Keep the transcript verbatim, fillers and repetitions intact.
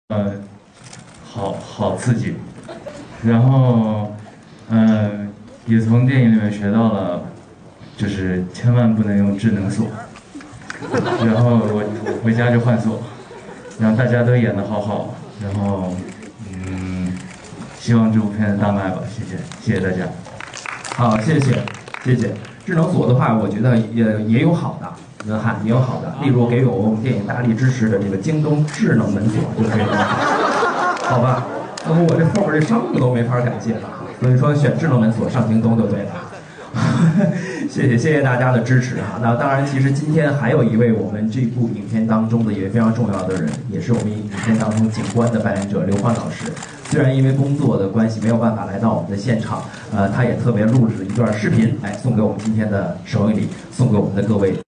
呃，好好刺激，然后，呃，也从电影里面学到了，就是千万不能用智能锁，然后我我回家就换锁，然后大家都演得好好，然后，嗯，希望这部片子大卖吧，谢谢，谢谢大家。 好，谢谢，谢谢。智能锁的话，我觉得也也有好的，文翰也有好的，例如给予我们电影大力支持的这个京东智能门锁就非常好，好吧？那么我这后边这商务都没法感谢了哈，所以说选智能门锁上京东就对了。谢谢谢谢大家的支持哈。那当然，其实今天还有一位我们这部影片当中的一位非常重要的人，也是我们影片当中警官的扮演者刘欢老师。虽然因为工作的关系没有办法来到我们的现场，呃，他也特别录制了一段视频，哎，送给我们今天的首映礼，送给我们的各位。